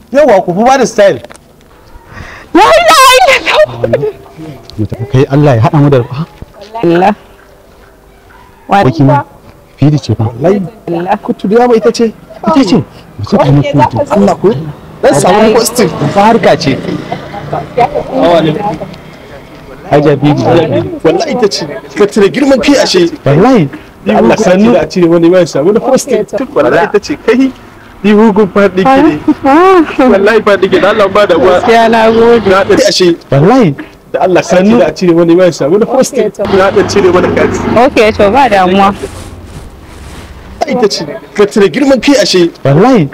yawa ku fi ba da style. La ilaha illallah. Kai Allah ya haɗa mu da Allah. Wani ba? Fidi ce fa. Wallahi. Allah. Kutu da ita ce. Ita ce. Allah ko. Dan samu positive. Harka ce. Haja bibi. Wallahi ita ce. Ka tare girman kai ashe. Wallahi. Allah sani da a cire wani mai samu da positive. Wallahi ita ce kai. Ni hukun faɗi ke ne. Wallahi faɗi ke da Allah ba da uwa. Gaskiya na gode. Na da ashe. Wallahi. Da Allah sani da a cire wani mai samu da positive. Na da cire wani kati. Okay to ba damuwa. Ita ce. Ka tare girman kai ashe. Wallahi.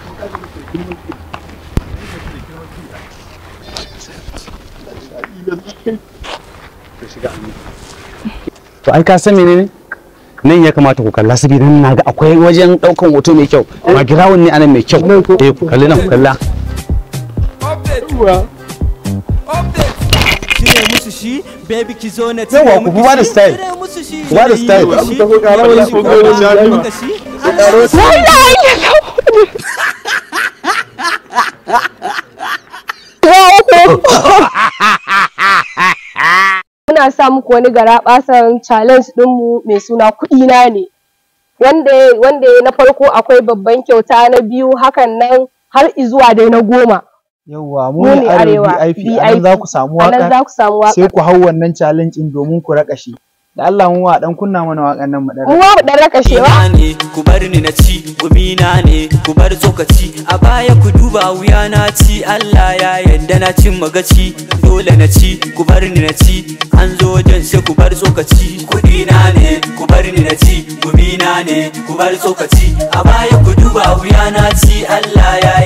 To ai ka san menene? Nan ya kamata ku kalla saboda nan naga akwai wajen daukan hoto mai kyau. Ma girawun ne anan mai kyau. Eh ku kalli nan ku kalla. Cire musu shi, baby ki zo na Yawa ku ba da style. Ku ba da style. Muna sa muku wani garaɓasan challenge ɗinmu mai suna kuɗi na ne. Wanda na farko akwai babban kyauta, na biyu hakan nan har izuwa dai na 10. Yawwa mu ne Arewa VIP, anan za ku samu waka sai ku hau wannan challenge din domin ku raka shi. Da Allah mu wa dan kunna mana wakan nan mu dan. Mu wa dan raka shewa. Ku bar ni na ci, gumina ne, ku bar tsokaci. A baya ku duba wuya na ci, Allah ya yarda na cin magaci. Dole na ci, ku bar ni na ci. An zo wajen sai ku bar tsokaci. Kudi na ne, ku bar ni na ci, gumina ne, ku bar tsokaci. A baya ku duba wuya na ci, Allah ya